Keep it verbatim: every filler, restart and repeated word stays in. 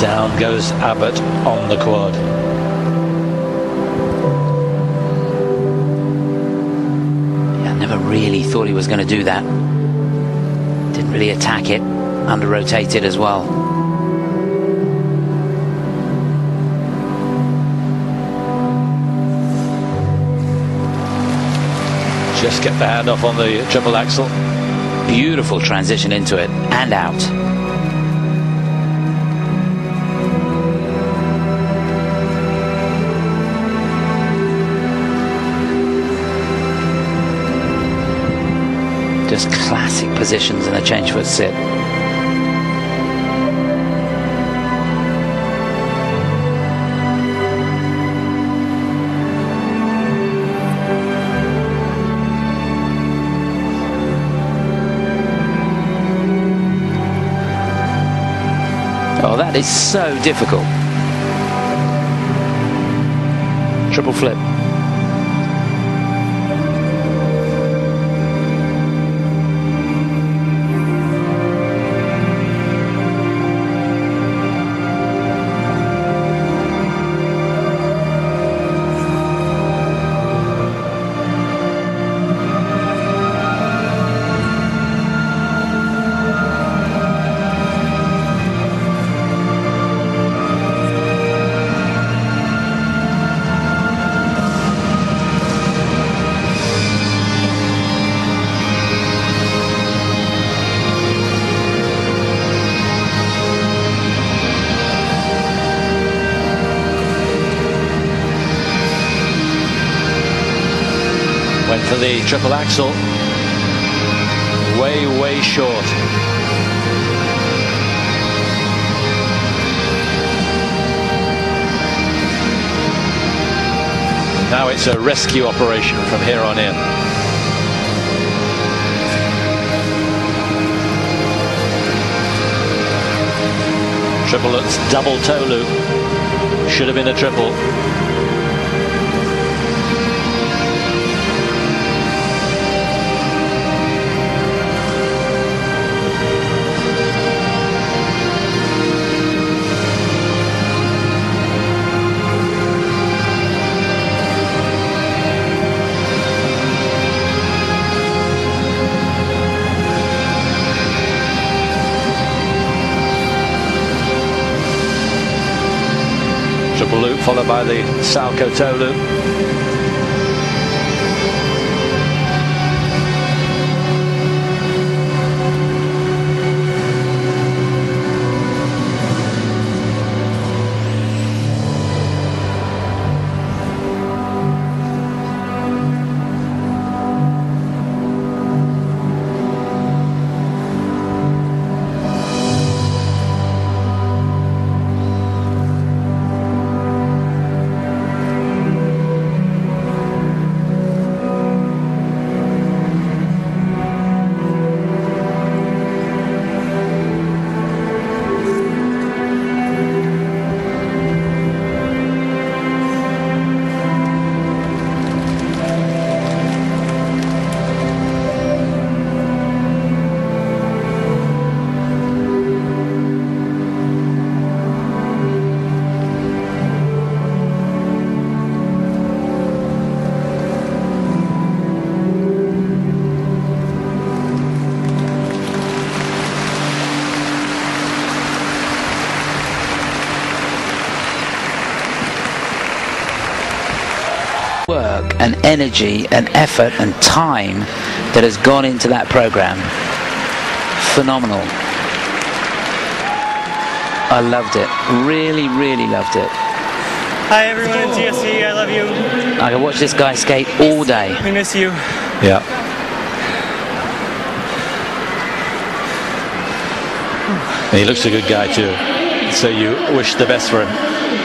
Down goes Abbott on the quad. Yeah, I never really thought he was going to do that. Didn't really attack it. Under rotated as well. Just get the hand off on the triple axel. Beautiful transition into it and out. Just classic positions in a change foot sit. Oh, that is so difficult. Triple flip. Went for the triple axel. Way, way short. Now it's a rescue operation from here on in. Triple looks double toe loop. Should have been a triple. Triple loop followed by the Salchow toe loop. Work and energy and effort and time that has gone into that program. Phenomenal. I loved it. Really, really loved it. Hi everyone in T S C, I love you. I can watch this guy skate all day. We miss you. Yeah. He looks a good guy too. So you wish the best for him.